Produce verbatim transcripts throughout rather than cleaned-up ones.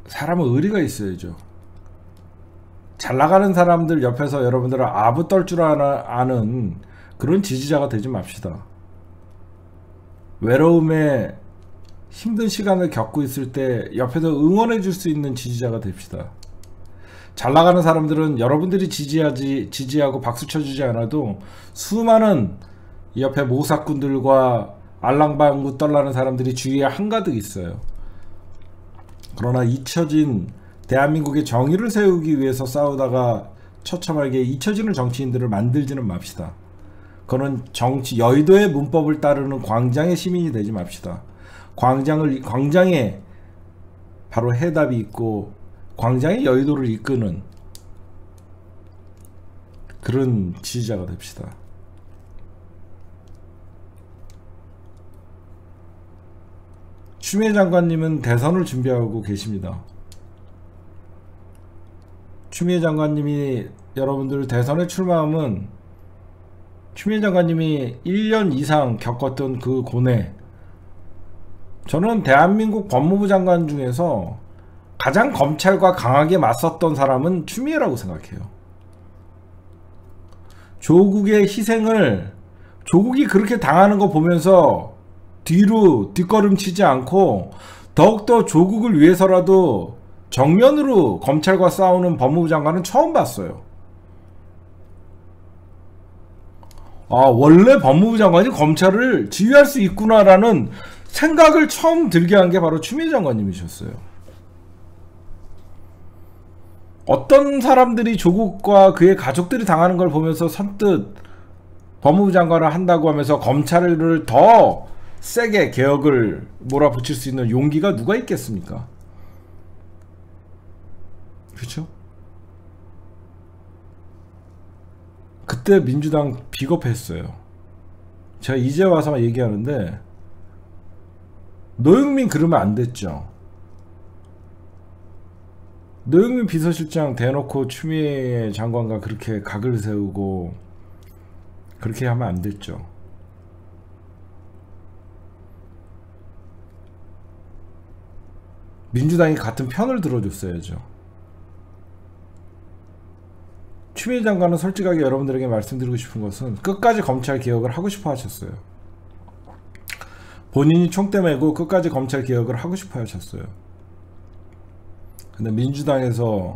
사람은 의리가 있어야죠. 잘 나가는 사람들 옆에서 여러분들은 아부 떨 줄 아는 그런 지지자가 되지 맙시다. 외로움에 힘든 시간을 겪고 있을 때 옆에서 응원해 줄 수 있는 지지자가 됩시다. 잘 나가는 사람들은 여러분들이 지지하지, 지지하고 박수 쳐주지 않아도 수많은 옆에 모사꾼들과 알랑방구 떨라는 사람들이 주위에 한가득 있어요. 그러나 잊혀진 대한민국의 정의를 세우기 위해서 싸우다가 처참하게 잊혀지는 정치인들을 만들지는 맙시다. 그런 정치 여의도의 문법을 따르는 광장의 시민이 되지 맙시다. 광장을 광장에 바로 해답이 있고 광장의 여의도를 이끄는 그런 지지자가 됩시다. 추미애 장관님은 대선을 준비하고 계십니다. 추미애 장관님이 여러분들 대선에 출마하면 추미애 장관님이 일 년 이상 겪었던 그 고뇌, 저는 대한민국 법무부 장관 중에서 가장 검찰과 강하게 맞섰던 사람은 추미애라고 생각해요. 조국의 희생을 조국이 그렇게 당하는 거 보면서 뒤로 뒷걸음치지 않고 더욱더 조국을 위해서라도 정면으로 검찰과 싸우는 법무부 장관은 처음 봤어요. 아, 원래 법무부 장관이 검찰을 지휘할 수 있구나라는 생각을 처음 들게 한 게 바로 추미애 장관님이셨어요. 어떤 사람들이 조국과 그의 가족들이 당하는 걸 보면서 선뜻 법무부 장관을 한다고 하면서 검찰을 더 세게 개혁을 몰아붙일 수 있는 용기가 누가 있겠습니까? 그렇죠? 그때 민주당 비겁했어요. 제가 이제 와서 얘기하는데 노영민 그러면 안 됐죠. 노영민 비서실장 대놓고 추미애 장관과 그렇게 각을 세우고 그렇게 하면 안 됐죠. 민주당이 같은 편을 들어줬어야죠. 추미애 장관은 솔직하게 여러분들에게 말씀드리고 싶은 것은 끝까지 검찰 개혁을 하고 싶어 하셨어요. 본인이 총대 메고 끝까지 검찰 개혁을 하고 싶어 하셨어요. 근데 민주당에서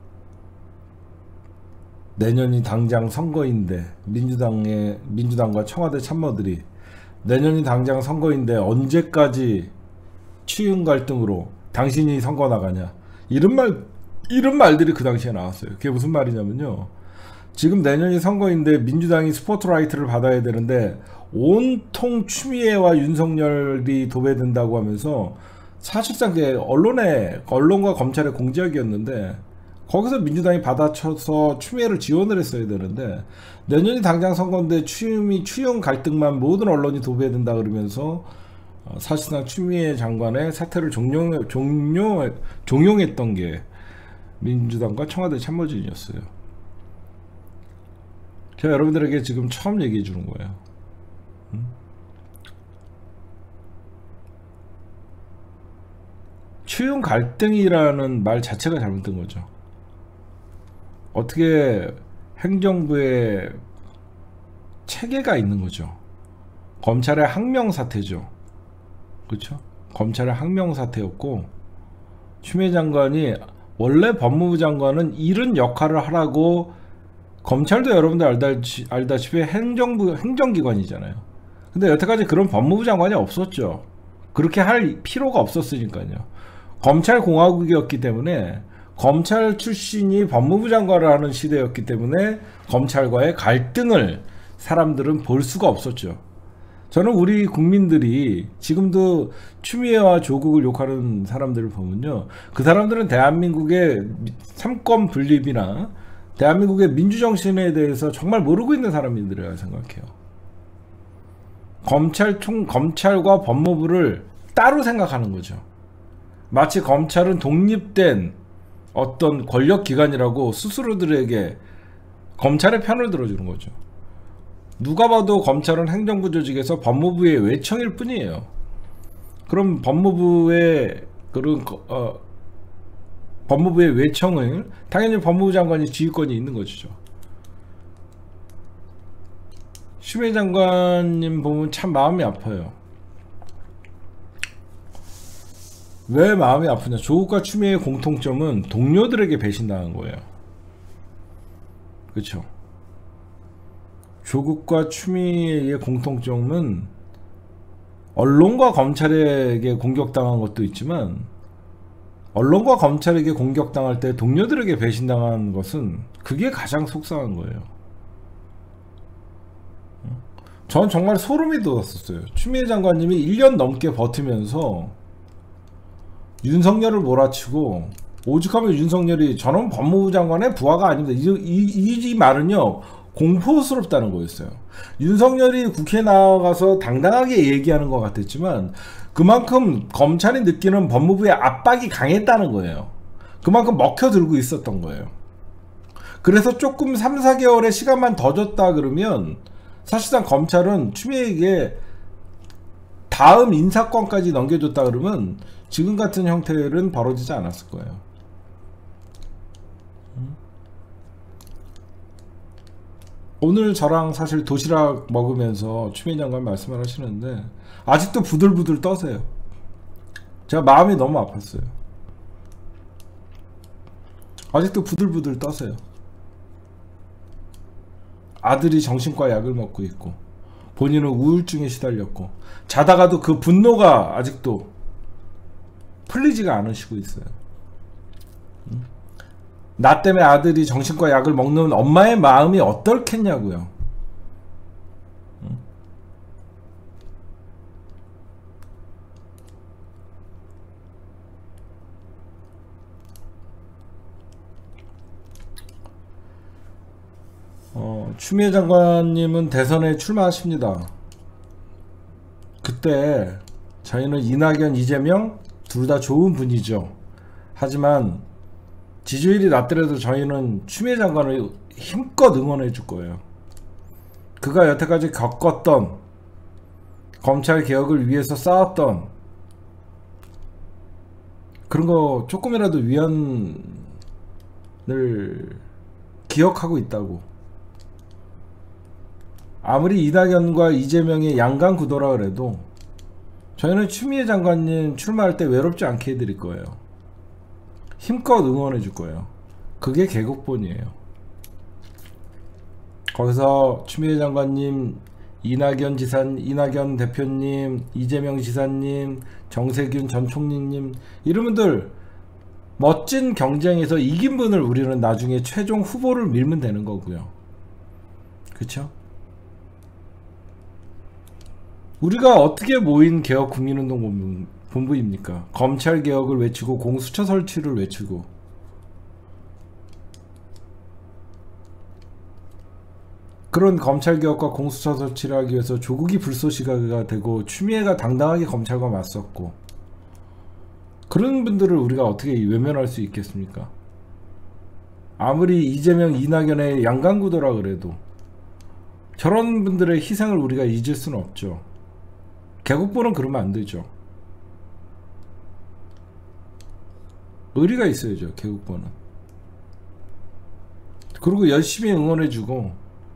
내년이 당장 선거인데 민주당의 민주당과 청와대 참모들이 내년이 당장 선거인데 언제까지 치윤 갈등으로 당신이 선거 나가냐 이런 말 이런 말들이 그 당시에 나왔어요. 그게 무슨 말이냐면요, 지금 내년이 선거인데 민주당이 스포트라이트를 받아야 되는데 온통 추미애와 윤석열이 도배된다고 하면서 사실상 그게 언론의 언론과 검찰의 공작이었는데 거기서 민주당이 받아쳐서 추미애를 지원을 했어야 되는데 내년이 당장 선거인데 추미 추영 갈등만 모든 언론이 도배된다 그러면서 사실상 추미애 장관의 사퇴를 종용 종용 종용했던 게 민주당과 청와대 참모진이었어요. 제가 여러분들에게 지금 처음 얘기해 주는 거예요. 음? 추용 갈등이라는 말 자체가 잘못된 거죠. 어떻게 행정부에 체계가 있는 거죠. 검찰의 항명 사태죠. 그렇죠? 검찰의 항명 사태였고 추미애 장관이 원래 법무부 장관은 이런 역할을 하라고, 검찰도 여러분들 알다시, 알다시피 행정부 행정기관이잖아요. 근데 여태까지 그런 법무부 장관이 없었죠. 그렇게 할 필요가 없었으니까요. 검찰공화국이었기 때문에 검찰 출신이 법무부 장관을 하는 시대였기 때문에 검찰과의 갈등을 사람들은 볼 수가 없었죠. 저는 우리 국민들이 지금도 추미애와 조국을 욕하는 사람들을 보면요, 그 사람들은 대한민국의 삼권 분립이나 대한민국의 민주정신에 대해서 정말 모르고 있는 사람들이라고 생각해요. 검찰 총, 검찰과 법무부를 따로 생각하는 거죠. 마치 검찰은 독립된 어떤 권력기관이라고 스스로들에게 검찰의 편을 들어주는 거죠. 누가 봐도 검찰은 행정부 조직에서 법무부의 외청일 뿐이에요. 그럼 법무부의 그런 어, 법무부의 외청을 당연히 법무부 장관이 지휘권이 있는 것이죠. 추미애 장관님 보면 참 마음이 아파요. 왜 마음이 아프냐? 조국과 추미애의 공통점은 동료들에게 배신당한 거예요. 그렇죠? 조국과 추미애의 공통점은 언론과 검찰에게 공격당한 것도 있지만, 언론과 검찰에게 공격당할 때 동료들에게 배신당한 것은 그게 가장 속상한 거예요. 전 정말 소름이 돋았었어요. 추미애 장관님이 일 년 넘게 버티면서 윤석열을 몰아치고, 오죽하면 윤석열이 저는 법무부 장관의 부하가 아닙니다. 이, 이, 이 말은요 공포스럽다는 거였어요. 윤석열이 국회에 나가서 당당하게 얘기하는 것 같았지만 그만큼 검찰이 느끼는 법무부의 압박이 강했다는 거예요. 그만큼 먹혀들고 있었던 거예요. 그래서 조금 삼, 사 개월의 시간만 더 줬다 그러면 사실상 검찰은 추미애에게 다음 인사권까지 넘겨줬다 그러면 지금 같은 형태는 벌어지지 않았을 거예요. 오늘 저랑 사실 도시락 먹으면서 추미애 장관 말씀을 하시는데 아직도 부들부들 떠세요. 제가 마음이 너무 아팠어요. 아직도 부들부들 떠세요. 아들이 정신과 약을 먹고 있고 본인은 우울증에 시달렸고 자다가도 그 분노가 아직도 풀리지가 않으시고 있어요. 나 때문에 아들이 정신과 약을 먹는 엄마의 마음이 어떻겠냐고요. 어, 추미애 장관님은 대선에 출마하십니다. 그때 저희는 이낙연, 이재명 둘 다 좋은 분이죠. 하지만 지지율이 낮더라도 저희는 추미애 장관을 힘껏 응원해 줄 거예요. 그가 여태까지 겪었던 검찰 개혁을 위해서 싸웠던 그런 거 조금이라도 위안을 기억하고 있다고. 아무리 이낙연과 이재명의 양강구도라 그래도 저희는 추미애 장관님 출마할 때 외롭지 않게 해드릴 거예요. 힘껏 응원해 줄 거예요. 그게 개국본이에요. 거기서 추미애 장관님, 이낙연 지사, 이낙연 대표님, 이재명 지사님, 정세균 전 총리님 이런 분들 멋진 경쟁에서 이긴 분을 우리는 나중에 최종 후보를 밀면 되는 거고요. 그쵸? 우리가 어떻게 모인 개혁국민운동 본부입니까? 검찰 개혁을 외치고 공수처 설치를 외치고 그런 검찰 개혁과 공수처 설치를 하기 위해서 조국이 불쏘시개가 되고 추미애가 당당하게 검찰과 맞섰고 그런 분들을 우리가 어떻게 외면할 수 있겠습니까? 아무리 이재명, 이낙연의 양강구도라 그래도 저런 분들의 희생을 우리가 잊을 수는 없죠. 개국본은 그러면 안 되죠. 의리가 있어야죠. 개국본은. 그리고 열심히 응원해주고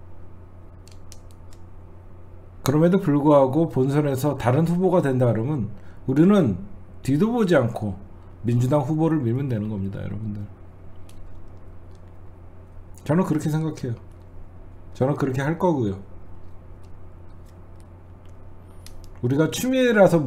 그럼에도 불구하고 본선에서 다른 후보가 된다 그러면 우리는 뒤도 보지 않고 민주당 후보를 밀면 되는 겁니다. 여러분들. 저는 그렇게 생각해요. 저는 그렇게 할 거고요. 우리가 추미애라서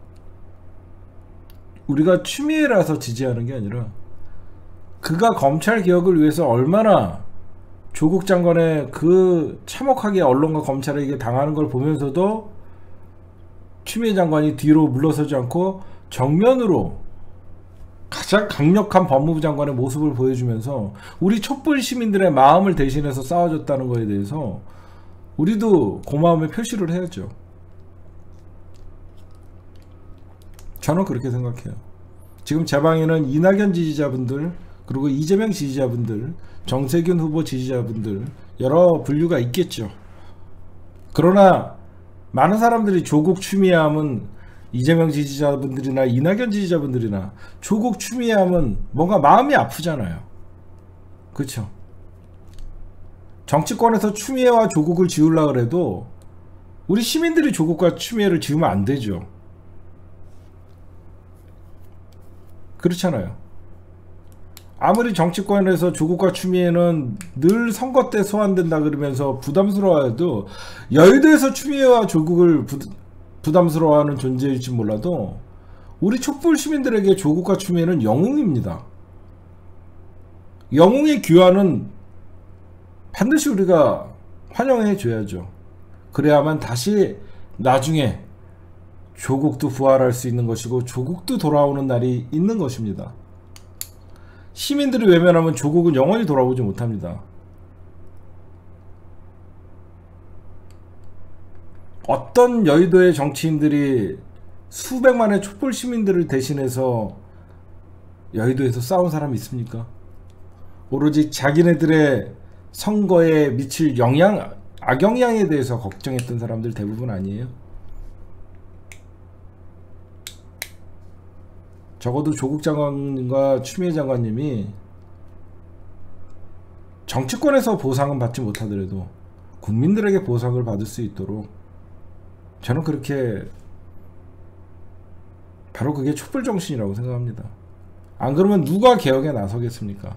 우리가 추미애라서 지지하는 게 아니라 그가 검찰 개혁을 위해서 얼마나 조국 장관의 그 참혹하게 언론과 검찰에게 당하는 걸 보면서도 추미애 장관이 뒤로 물러서지 않고 정면으로 가장 강력한 법무부 장관의 모습을 보여주면서 우리 촛불 시민들의 마음을 대신해서 싸워줬다는 거에 대해서 우리도 고마움의 표시를 해야죠. 저는 그렇게 생각해요. 지금 제 방에는 이낙연 지지자분들 그리고 이재명 지지자분들 정세균 후보 지지자분들 여러 분류가 있겠죠. 그러나 많은 사람들이 조국 추미애 하면 이재명 지지자분들이나 이낙연 지지자분들이나 조국 추미애하면 뭔가 마음이 아프잖아요. 그렇죠? 정치권에서 추미애와 조국을 지우려고 해도 우리 시민들이 조국과 추미애를 지우면 안 되죠. 그렇잖아요. 아무리 정치권에서 조국과 추미애는 늘 선거 때 소환된다 그러면서 부담스러워해도 여의도에서 추미애와 조국을 부, 부담스러워하는 존재일지 몰라도 우리 촛불 시민들에게 조국과 추미애는 영웅입니다. 영웅의 귀환은 반드시 우리가 환영해 줘야죠. 그래야만 다시 나중에 조국도 부활할 수 있는 것이고 조국도 돌아오는 날이 있는 것입니다. 시민들이 외면하면 조국은 영원히 돌아오지 못합니다. 어떤 여의도의 정치인들이 수백만의 촛불 시민들을 대신해서 여의도에서 싸운 사람이 있습니까? 오로지 자기네들의 선거에 미칠 영향, 악영향에 대해서 걱정했던 사람들 대부분 아니에요? 적어도 조국 장관과 추미애 장관님이 정치권에서 보상은 받지 못하더라도 국민들에게 보상을 받을 수 있도록 저는 그렇게 바로 그게 촛불 정신이라고 생각합니다. 안 그러면 누가 개혁에 나서겠습니까?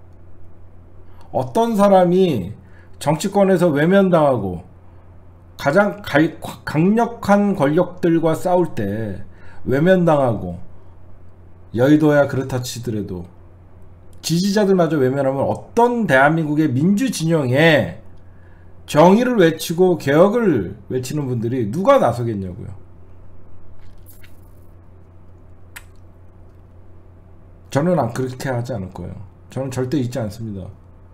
어떤 사람이 정치권에서 외면당하고 가장 강력한 권력들과 싸울 때 외면당하고 여의도야 그렇다 치더라도 지지자들마저 외면하면 어떤 대한민국의 민주진영에 정의를 외치고 개혁을 외치는 분들이 누가 나서겠냐고요. 저는 안 그렇게 하지 않을 거예요. 저는 절대 잊지 않습니다.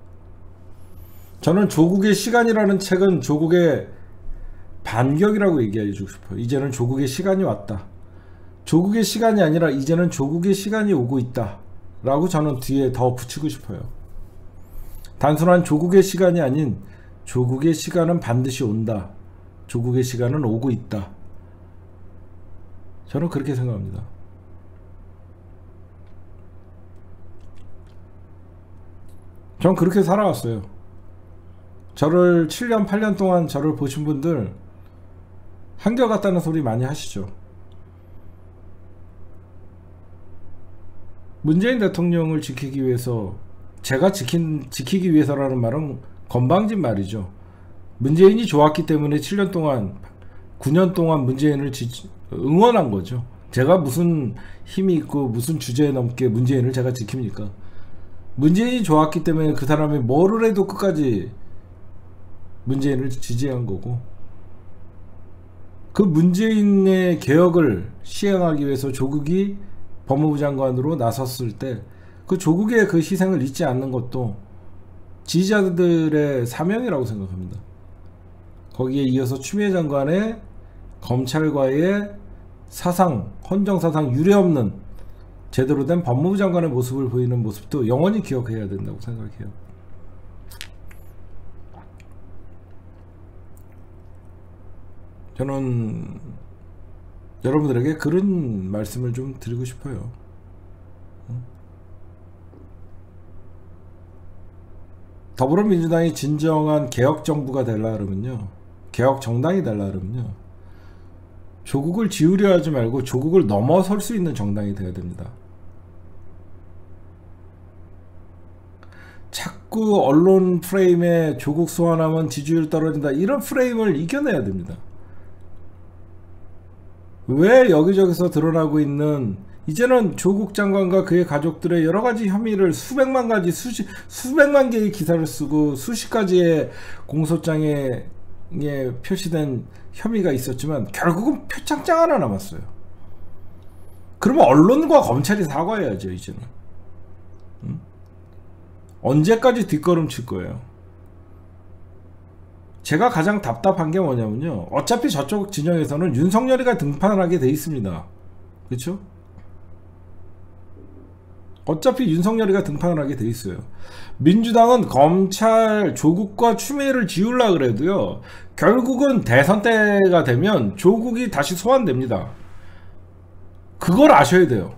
저는 조국의 시간이라는 책은 조국의 반격이라고 얘기해주고 싶어요. 이제는 조국의 시간이 왔다. 조국의 시간이 아니라 이제는 조국의 시간이 오고 있다 라고 저는 뒤에 더 붙이고 싶어요. 단순한 조국의 시간이 아닌 조국의 시간은 반드시 온다. 조국의 시간은 오고 있다. 저는 그렇게 생각합니다. 전 그렇게 살아왔어요. 저를 칠 년 팔 년 동안 저를 보신 분들 한결같다는 소리 많이 하시죠. 문재인 대통령을 지키기 위해서, 제가 지킨, 지키기 위해서라는 말은 건방진 말이죠. 문재인이 좋았기 때문에 칠 년 동안, 구 년 동안 문재인을 지, 응원한 거죠. 제가 무슨 힘이 있고 무슨 주제에 넘게 문재인을 제가 지킵니까? 문재인이 좋았기 때문에 그 사람이 뭐를 해도 끝까지 문재인을 지지한 거고, 그 문재인의 개혁을 시행하기 위해서 조국이 법무부 장관으로 나섰을 때 그 조국의 그 희생을 잊지 않는 것도 지지자들의 사명이라고 생각합니다. 거기에 이어서 추미애 장관의 검찰과의 사상, 헌정사상 유례없는 제대로 된 법무부 장관의 모습을 보이는 모습도 영원히 기억해야 된다고 생각해요. 저는 여러분들에게 그런 말씀을 좀 드리고 싶어요. 더불어민주당이 진정한 개혁정부가 되려 그러면요, 개혁정당이 되려 그러면요, 조국을 지우려 하지 말고 조국을 넘어설 수 있는 정당이 되어야 됩니다. 자꾸 언론 프레임에 조국 소환하면 지지율 떨어진다, 이런 프레임을 이겨내야 됩니다. 왜 여기저기서 드러나고 있는, 이제는 조국 장관과 그의 가족들의 여러가지 혐의를 수백만 가지, 수십, 수백만 개의 기사를 쓰고 수십 가지의 공소장에 표시된 혐의가 있었지만 결국은 표창장 하나 남았어요. 그러면 언론과 검찰이 사과해야죠. 이제는 응? 언제까지 뒷걸음칠 거예요? 제가 가장 답답한 게 뭐냐면요, 어차피 저쪽 진영에서는 윤석열이가 등판하게 돼 있습니다. 그렇죠? 어차피 윤석열이가 등판을 하게 돼 있어요. 민주당은 검찰 조국과 추미애를 지우려고 그래도요, 결국은 대선 때가 되면 조국이 다시 소환됩니다. 그걸 아셔야 돼요.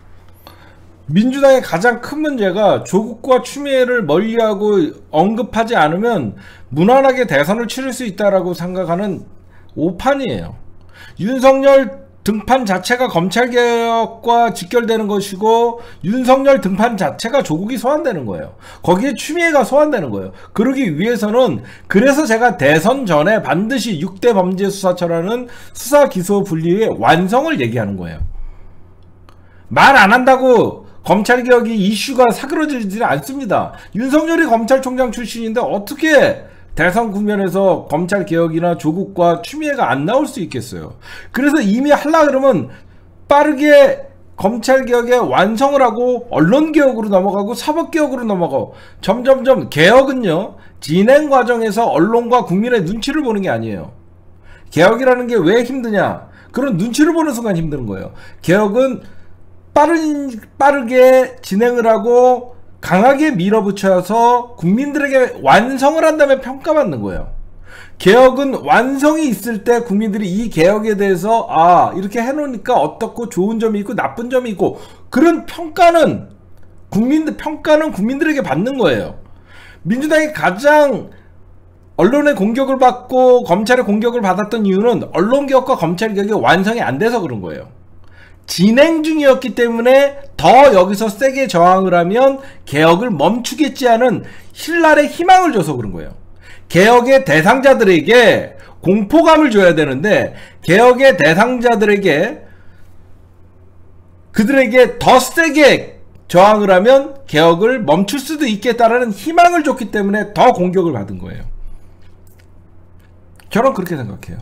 민주당의 가장 큰 문제가 조국과 추미애를 멀리하고 언급하지 않으면 무난하게 대선을 치를 수 있다라고 생각하는 오판이에요. 윤석열 등판 자체가 검찰개혁과 직결되는 것이고 윤석열 등판 자체가 조국이 소환되는 거예요. 거기에 추미애가 소환되는 거예요. 그러기 위해서는, 그래서 제가 대선 전에 반드시 육 대 범죄수사처라는 수사기소 분리의 완성을 얘기하는 거예요. 말 안 한다고 검찰개혁이 이슈가 사그러지지 않습니다. 윤석열이 검찰총장 출신인데 어떻게 대선 국면에서 검찰개혁이나 조국과 추미애가 안 나올 수 있겠어요. 그래서 이미 하려고 그러면 빠르게 검찰개혁의 완성을 하고 언론개혁으로 넘어가고 사법개혁으로 넘어가고, 점점점 개혁은요 진행 과정에서 언론과 국민의 눈치를 보는 게 아니에요. 개혁이라는 게 왜 힘드냐, 그런 눈치를 보는 순간 힘든 거예요. 개혁은 빠른, 빠르게 진행을 하고 강하게 밀어붙여서 국민들에게 완성을 한 다음에 평가받는 거예요. 개혁은 완성이 있을 때 국민들이 이 개혁에 대해서 아 이렇게 해놓으니까 어떻고 좋은 점이 있고 나쁜 점이 있고, 그런 평가는 국민들 평가는 국민들에게 받는 거예요. 민주당이 가장 언론의 공격을 받고 검찰의 공격을 받았던 이유는 언론개혁과 검찰개혁이 완성이 안 돼서 그런 거예요. 진행 중이었기 때문에 더 여기서 세게 저항을 하면 개혁을 멈추겠지 하는 신랄의 희망을 줘서 그런 거예요. 개혁의 대상자들에게 공포감을 줘야 되는데, 개혁의 대상자들에게 그들에게 더 세게 저항을 하면 개혁을 멈출 수도 있겠다라는 희망을 줬기 때문에 더 공격을 받은 거예요. 저는 그렇게 생각해요.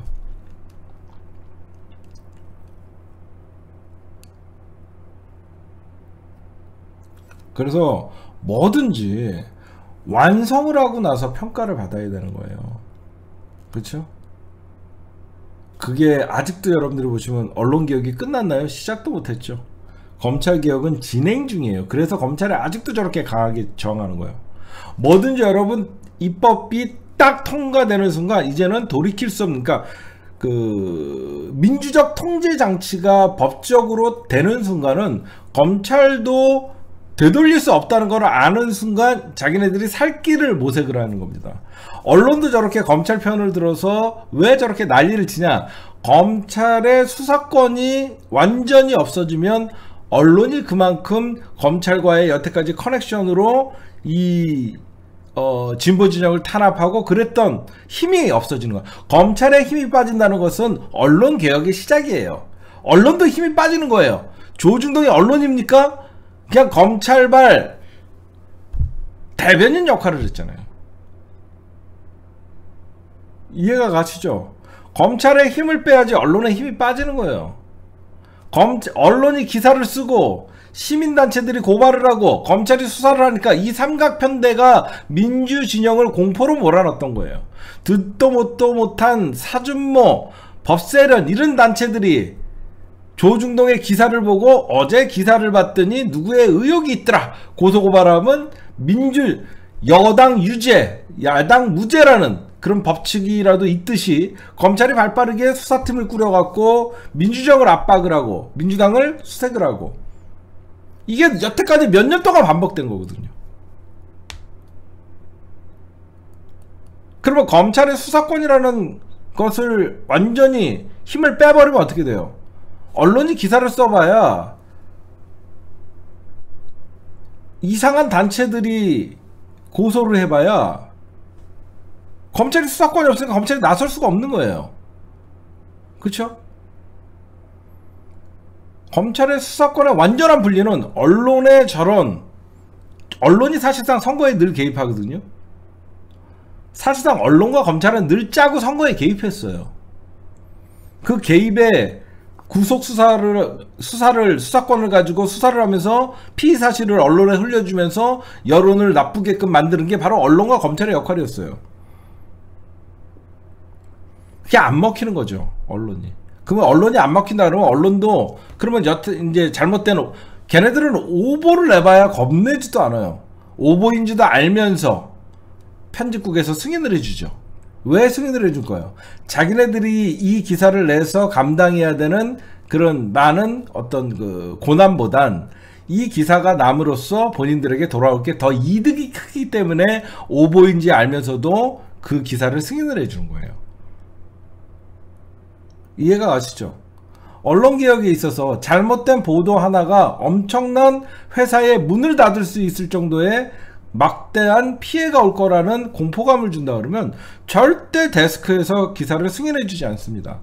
그래서 뭐든지 완성을 하고 나서 평가를 받아야 되는 거예요. 그렇죠? 그게 아직도 여러분들이 보시면 언론개혁이 끝났나요? 시작도 못했죠. 검찰개혁은 진행 중이에요. 그래서 검찰이 아직도 저렇게 강하게 저항하는 거예요. 뭐든지 여러분 입법이 딱 통과되는 순간 이제는 돌이킬 수 없는, 그러니까 그 민주적 통제 장치가 법적으로 되는 순간은 검찰도 되돌릴 수 없다는 걸 아는 순간 자기네들이 살 길을 모색을 하는 겁니다. 언론도 저렇게 검찰 편을 들어서 왜 저렇게 난리를 치냐, 검찰의 수사권이 완전히 없어지면 언론이 그만큼 검찰과의 여태까지 커넥션으로 이 어, 진보 진영을 탄압하고 그랬던 힘이 없어지는 거야. 검찰의 힘이 빠진다는 것은 언론 개혁의 시작이에요. 언론도 힘이 빠지는 거예요. 조중동이 언론입니까? 그냥 검찰발 대변인 역할을 했잖아요. 이해가 가시죠? 검찰의 힘을 빼야지 언론의 힘이 빠지는 거예요. 검, 언론이 기사를 쓰고 시민단체들이 고발을 하고 검찰이 수사를 하니까 이 삼각편대가 민주진영을 공포로 몰아넣었던 거예요. 듣도 못도 못한 사준모, 법세련 이런 단체들이 조중동의 기사를 보고 어제 기사를 봤더니 누구의 의혹이 있더라, 고소고발하면 민주 여당 유죄 야당 무죄라는 그런 법칙이라도 있듯이 검찰이 발빠르게 수사팀을 꾸려갖고 민주정을 압박을 하고 민주당을 수색을 하고, 이게 여태까지 몇 년 동안 반복된 거거든요. 그러면 검찰의 수사권이라는 것을 완전히 힘을 빼버리면 어떻게 돼요? 언론이 기사를 써봐야 이상한 단체들이 고소를 해봐야 검찰이 수사권이 없으니까 검찰이 나설 수가 없는 거예요. 그쵸? 검찰의 수사권의 완전한 분리는 언론의 저런, 언론이 사실상 선거에 늘 개입하거든요. 사실상 언론과 검찰은 늘 짜고 선거에 개입했어요. 그 개입에 구속 수사를 수사를 수사권을 가지고 수사를 하면서 피의 사실을 언론에 흘려주면서 여론을 나쁘게끔 만드는 게 바로 언론과 검찰의 역할이었어요. 그게 안 먹히는 거죠, 언론이. 그러면 언론이 안 먹힌다 그러면 언론도 그러면 여태 이제 잘못된, 걔네들은 오보를 내봐야 겁내지도 않아요. 오보인지도 알면서 편집국에서 승인을 해주죠. 왜 승인을 해줄 거예요? 자기네들이 이 기사를 내서 감당해야 되는 그런 많은 어떤 그 고난보단 이 기사가 남으로써 본인들에게 돌아올 게 더 이득이 크기 때문에 오보인지 알면서도 그 기사를 승인을 해주는 거예요. 이해가 가시죠? 언론개혁에 있어서 잘못된 보도 하나가 엄청난 회사의 문을 닫을 수 있을 정도의 막대한 피해가 올 거라는 공포감을 준다 그러면 절대 데스크에서 기사를 승인해 주지 않습니다.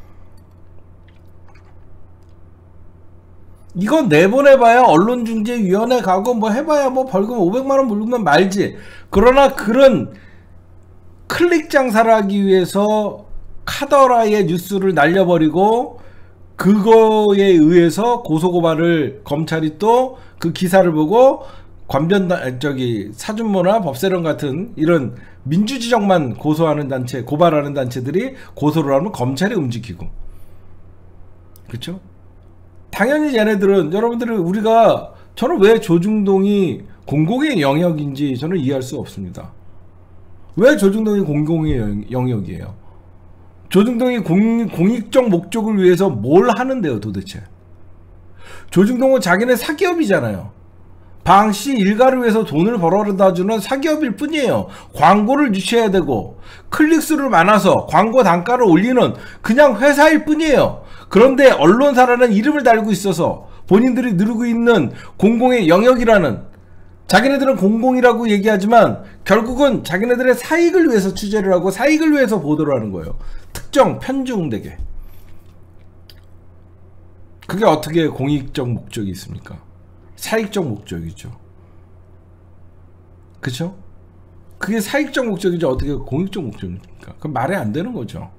이거 내보내봐야 언론중재위원회 가고 뭐 해봐야 뭐 벌금 오백만 원 물으면 말지. 그러나 그런 클릭 장사를 하기 위해서 카더라의 뉴스를 날려버리고 그거에 의해서 고소고발을 검찰이 또 그 기사를 보고 관변단 저기 사준모나 법세론 같은 이런 민주지정만 고소하는 단체, 고발하는 단체들이 고소를 하면 검찰이 움직이고, 그렇죠? 당연히 얘네들은, 여러분들은 우리가, 저는 왜 조중동이 공공의 영역인지 저는 이해할 수 없습니다. 왜 조중동이 공공의 영역이에요? 조중동이 공, 공익적 목적을 위해서 뭘 하는데요 도대체? 조중동은 자기네 사기업이잖아요. 방씨 일가를 위해서 돈을 벌어다 주는 사기업일 뿐이에요. 광고를 유치해야 되고 클릭수를 많아서 광고 단가를 올리는 그냥 회사일 뿐이에요. 그런데 언론사라는 이름을 달고 있어서 본인들이 누리고 있는 공공의 영역이라는, 자기네들은 공공이라고 얘기하지만 결국은 자기네들의 사익을 위해서 취재를 하고 사익을 위해서 보도를 하는 거예요. 특정 편중되게. 그게 어떻게 공익적 목적이 있습니까? 사익적 목적이죠. 그쵸? 그게 사익적 목적이죠. 어떻게 공익적 목적입니까? 그럼 말이 안 되는 거죠.